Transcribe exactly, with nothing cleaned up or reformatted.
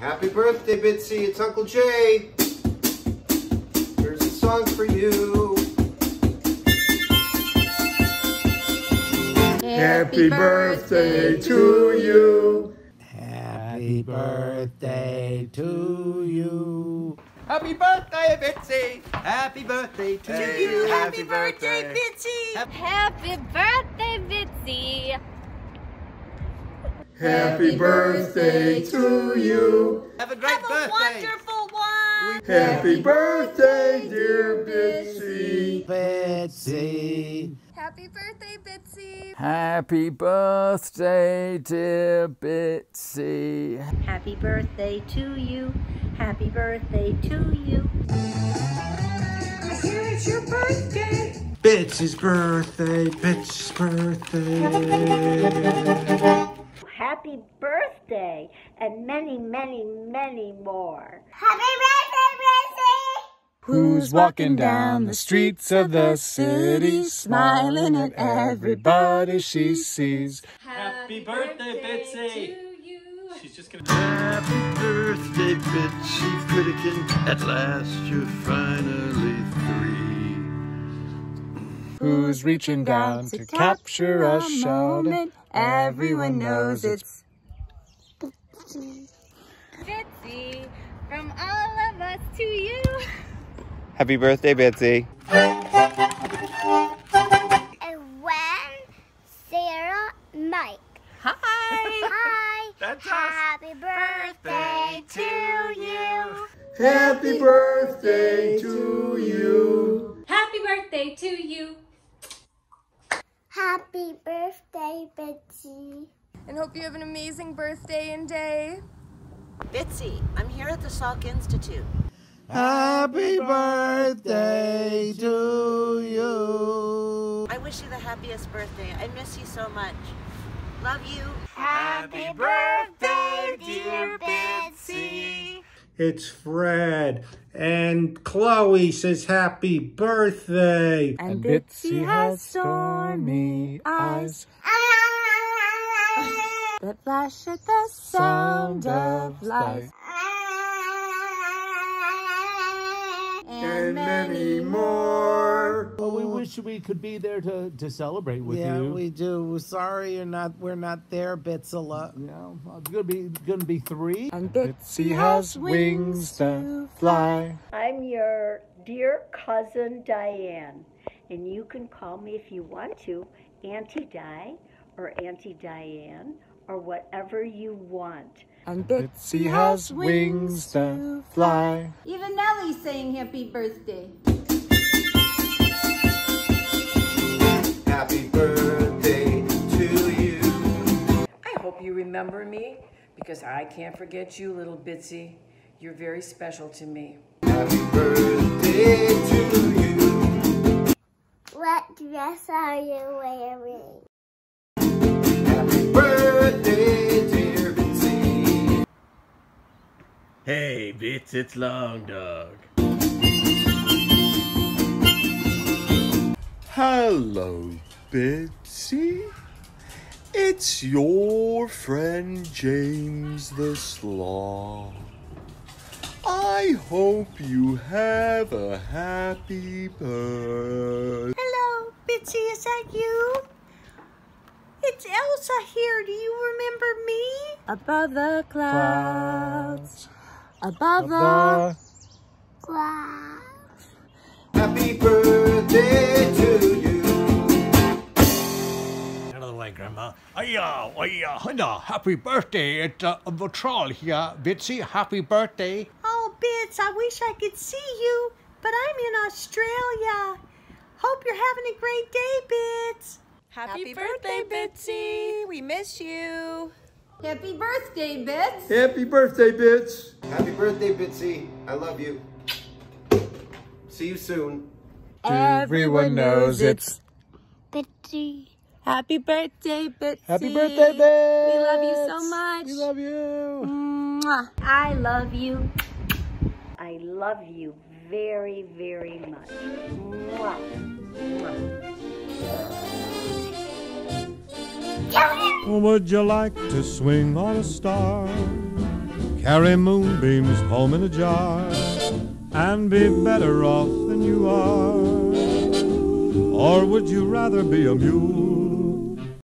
Happy birthday, Bitsy. It's Uncle Jay. Here's a song for you. Happy birthday to you. Happy birthday to you. Happy birthday, Bitsy! Happy birthday to Hey, you! happy birthday, Bitsy! Happy birthday, Bitsy! Happy birthday to you. Have a great Have birthday! a wonderful one! Happy birthday, dear Bitsy. Bitsy. Happy birthday, Bitsy! Happy birthday, dear Bitsy. Happy birthday to you. Happy birthday to you. I hear it's your birthday. Bitsy's birthday, Bitsy's birthday. Happy birthday and many, many, many more. Happy birthday, Bitsy! Who's walking down the streets of the city, smiling at everybody she sees? Happy birthday, Bitsy! She's just gonna. Happy birthday, Bitsy Pritikin. At last you're finally three. Who's reaching down to capture a moment? Everyone knows it's Bitsy, from all of us to you. Happy birthday, Bitsy. And when Sarah, Mike. Hi! Hi! That's us! Happy birthday to you! Happy birthday to you. Happy birthday to you. Happy birthday, Bitsy. And hope you have an amazing birthday and day. Bitsy, I'm here at the Salk Institute. Happy birthday to you. I wish you the happiest birthday. I miss you so much. Love you. Happy birthday, dear Bitsy. It's Fred, and Chloe says happy birthday. And Bitsy has stormy eyes that flash at the sound of life. And many more. Well, we wish we could be there to, to celebrate with Yeah, you. we do. Sorry you're not, we're not there, Bitsala. Yeah, well, it's gonna be gonna be three. And Bitsy has wings to fly. I'm your dear cousin Diane, and you can call me if you want to Auntie Di or Auntie Diane or whatever you want. And Bitsy has wings to fly. Even Nellie's saying happy birthday. Happy birthday to you. I hope you remember me, because I can't forget you, little Bitsy. You're very special to me. Happy birthday to you. What dress are you wearing? Happy birthday, dear Bitsy. Hey, Bits, it's Long Dog. Hello, Bitsy. It's your friend James the Sloth. I hope you have a happy birthday. Hello, Bitsy, is that you? It's Elsa here. Do you remember me? Above the clouds, above the Wow. Happy birthday to you. Out of the way, Grandma. Hiya, hiya, hiya. Happy birthday. It's uh, the troll here. Bitsy, happy birthday. Oh, Bits, I wish I could see you, but I'm in Australia. Hope you're having a great day, Bits. Happy, Happy birthday, Bitsy. We miss you. Happy birthday, Bits. Happy birthday, Bits. Happy birthday, Bitsy. I love you. See you soon. Everyone knows it's Bitsy. Happy birthday, Bitsy. Happy birthday, Bits. We love you so much. We love you. Mwah. I love you. I love you very, very much. Mwah. Mwah. Would you like to swing on a star? carry moonbeams home in a jar and be better off than you are? Or would you rather be a mule